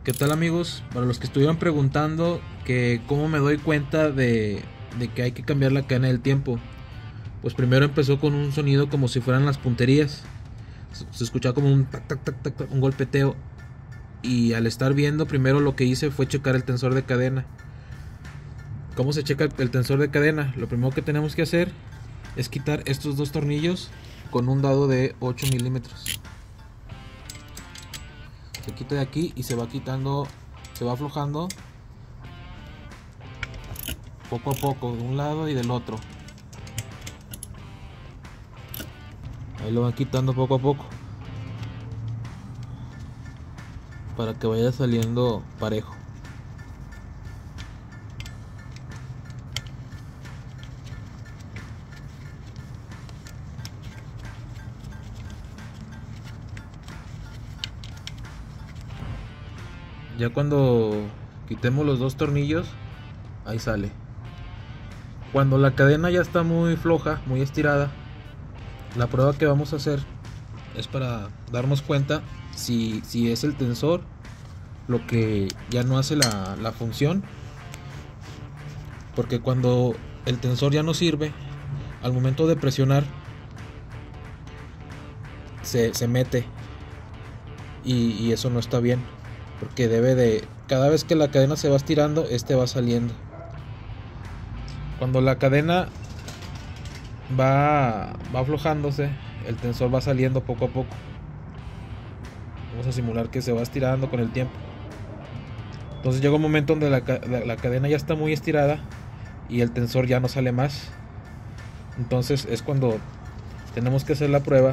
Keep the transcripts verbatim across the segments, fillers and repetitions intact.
¿Qué tal, amigos? Para los que estuvieron preguntando que cómo me doy cuenta de, de que hay que cambiar la cadena del tiempo, pues primero empezó con un sonido como si fueran las punterías. Se, se escuchaba como un tac tac tac tac, un golpeteo. Y al estar viendo, primero lo que hice fue checar el tensor de cadena. ¿Cómo se checa el tensor de cadena? Lo primero que tenemos que hacer es quitar estos dos tornillos con un dado de ocho milímetros. Se quita de aquí y se va quitando, se va aflojando poco a poco, de un lado y del otro. Ahí lo van quitando poco a poco para que vaya saliendo parejo. Ya cuando quitemos los dos tornillos, ahí sale. Cuando la cadena ya está muy floja, muy estirada, la prueba que vamos a hacer es para darnos cuenta si, si es el tensor lo que ya no hace la, la función. Porque cuando el tensor ya no sirve, al momento de presionar se, se mete y, y eso no está bien, porque debe de, cada vez que la cadena se va estirando, este va saliendo. Cuando la cadena va, va aflojándose, el tensor va saliendo poco a poco. Vamos a simular que se va estirando con el tiempo. Entonces llega un momento donde la, la, la cadena ya está muy estirada y el tensor ya no sale más. Entonces es cuando tenemos que hacer la prueba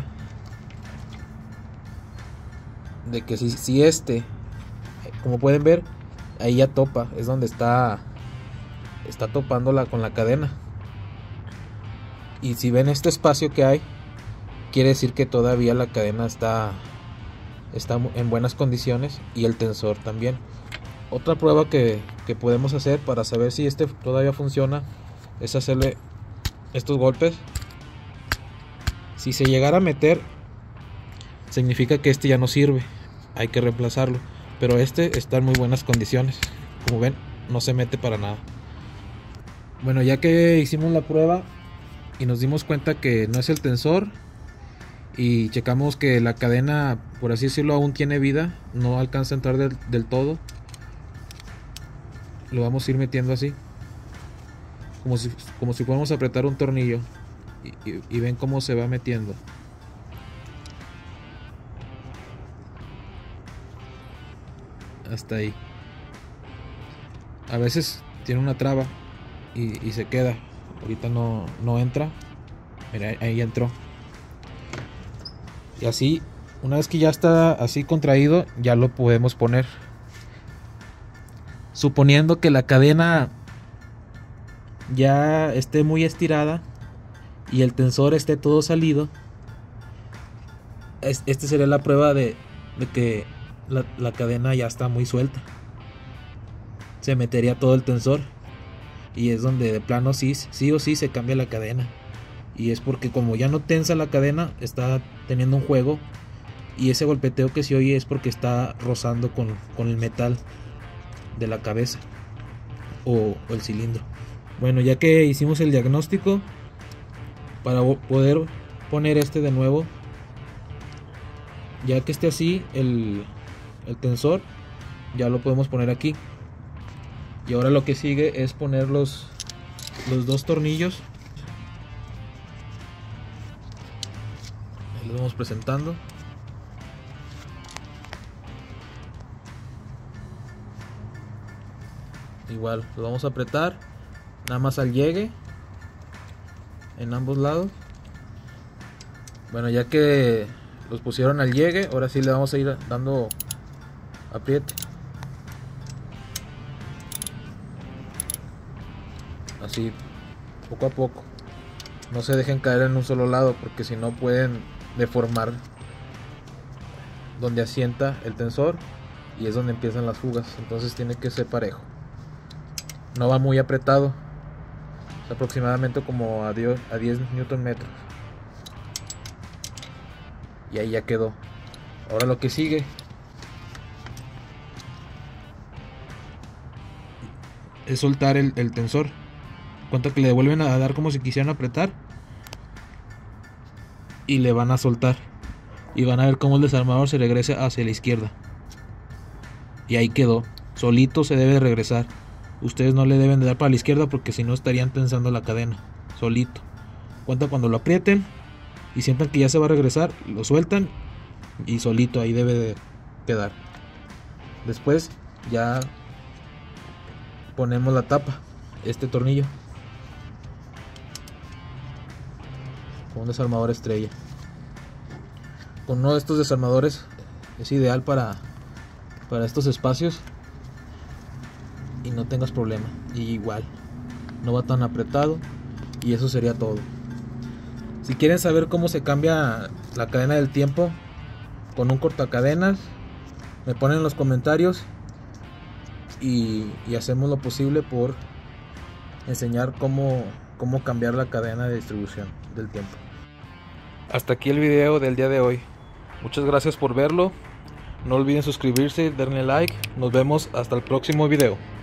de que si, si este, como pueden ver, ahí ya topa, es donde está está topándola con la cadena. Y si ven este espacio que hay, quiere decir que todavía la cadena está está en buenas condiciones y el tensor también. Otra prueba que, que podemos hacer para saber si este todavía funciona es hacerle estos golpes. Si se llegara a meter, significa que este ya no sirve, hay que reemplazarlo. Pero este está en muy buenas condiciones, como ven, no se mete para nada. Bueno, ya que hicimos la prueba y nos dimos cuenta que no es el tensor y checamos que la cadena, por así decirlo, aún tiene vida, no alcanza a entrar del, del todo, lo vamos a ir metiendo así, como si, como si fuéramos a apretar un tornillo, y, y, y ven cómo se va metiendo. Hasta ahí. A veces tiene una traba y, y se queda. Ahorita no, no entra. Mira, ahí entró. Y así, una vez que ya está así contraído, ya lo podemos poner. Suponiendo que la cadena ya esté muy estirada y el tensor esté todo salido, este sería la prueba de, de que la, la cadena ya está muy suelta. Se metería todo el tensor y es donde de plano sí, sí o sí se cambia la cadena. Y es porque como ya no tensa la cadena, está teniendo un juego, y ese golpeteo que se oye es porque está rozando con, con el metal de la cabeza o, o el cilindro. Bueno, ya que hicimos el diagnóstico, para poder poner este de nuevo, ya que esté así el, el tensor, ya lo podemos poner aquí. Y ahora lo que sigue es poner los, los dos tornillos. Ahí los vamos presentando. Igual lo vamos a apretar nada más al llegue en ambos lados. Bueno, ya que los pusieron al llegue, ahora sí le vamos a ir dando apriete. Así, poco a poco. No se dejen caer en un solo lado, porque si no pueden deformar donde asienta el tensor y es donde empiezan las fugas. Entonces tiene que ser parejo. No va muy apretado, es aproximadamente como a diez newton metros. Y ahí ya quedó. Ahora lo que sigue es soltar el, el tensor. Cuenta que le vuelven a dar como si quisieran apretar y le van a soltar, y van a ver cómo el desarmador se regresa hacia la izquierda, y ahí quedó. Solito se debe de regresar. Ustedes no le deben de dar para la izquierda porque si no estarían tensando la cadena. Solito. Cuenta cuando lo aprieten y sientan que ya se va a regresar, lo sueltan y solito ahí debe de quedar. Después ya ponemos la tapa, este tornillo, con un desarmador estrella. Con uno de estos desarmadores es ideal para, para estos espacios y no tengas problema. Y igual, no va tan apretado, y eso sería todo. Si quieren saber cómo se cambia la cadena del tiempo con un cortacadenas, me ponen en los comentarios y, y hacemos lo posible por enseñar cómo, cómo cambiar la cadena de distribución del tiempo. Hasta aquí el video del día de hoy. Muchas gracias por verlo. No olviden suscribirse, darle like. Nos vemos hasta el próximo video.